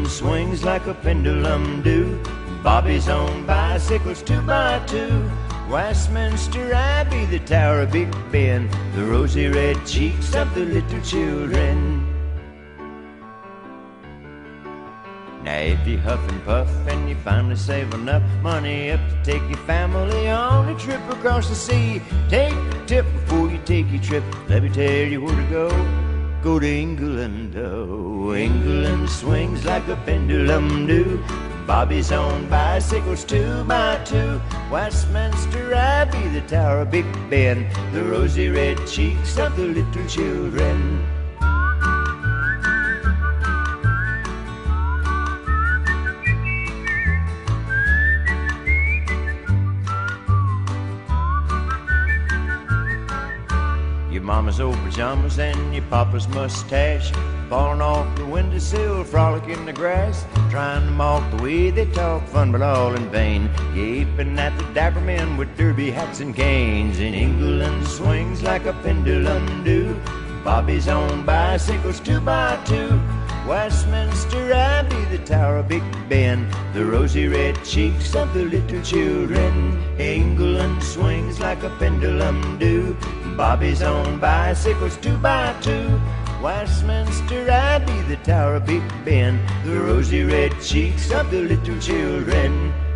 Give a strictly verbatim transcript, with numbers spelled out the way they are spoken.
England swings like a pendulum do. Bobby's on bicycles two by two. Westminster Abbey, the Tower of Big Ben, the rosy red cheeks of the little children. Now if you huff and puff and you finally save enough money up to take your family on a trip across the sea, take a tip before you take your trip. Let me tell you where to go. Go to England, oh, England swings like a pendulum do. Bobby's on bicycles two by two. Westminster Abbey, the Tower of Big Ben, the rosy red cheeks of the little children. Your mama's old pajamas and your papa's mustache falling off the windowsill, frolic in the grass, trying to mock the way they talk fun, but all in vain. Gaping at the dapper men with derby hats and canes. In England swings like a pendulum do. Bobby's on bicycles two by two. Westminster Abbey, the Tower of Big Ben, the rosy red cheeks of the little children. England swings like a pendulum do. Bobby's on bicycles two by two. Westminster Abbey, the Tower of Big Ben, the rosy red cheeks of the little children.